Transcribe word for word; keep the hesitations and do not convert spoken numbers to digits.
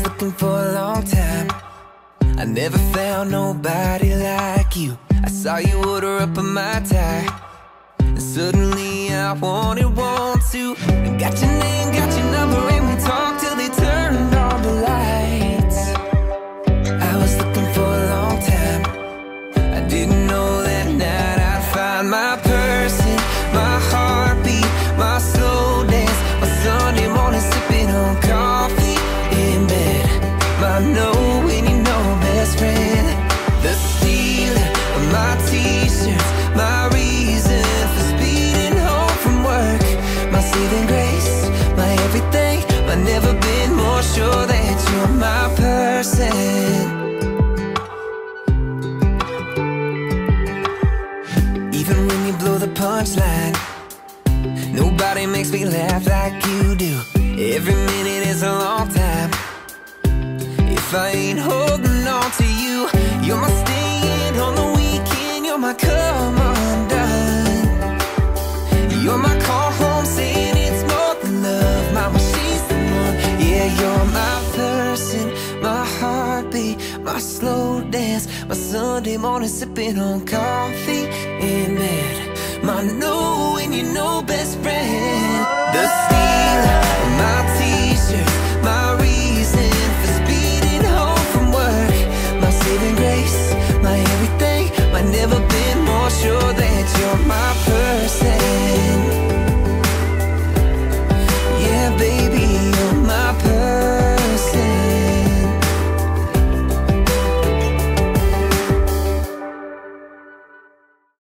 looking for a long time. I never found nobody like you. I saw you order up in my tie, and suddenly I wanted one too. Got your name, got your number, and we talked till they turned on the lights. I was looking for a long time. I didn't know that night I'd find my person, my heartbeat, my slow dance, my Sunday morning sipping on coffee in bed, my know when you know best friend, the stealer of my t-shirts, my reason for speeding home from work, my saving grace, my everything, but never been more sure that you're my person. Even when you blow the punchline, nobody makes me laugh like you do. Every minute is a long time if I ain't holding on to you. You're my stand on the weekend, you're my come undone. You're my call home saying it's more than love. Mama, she's the one. Yeah, you're my person, my heartbeat, my slow dance, my Sunday morning sipping on coffee in bed, my know when you know best friend.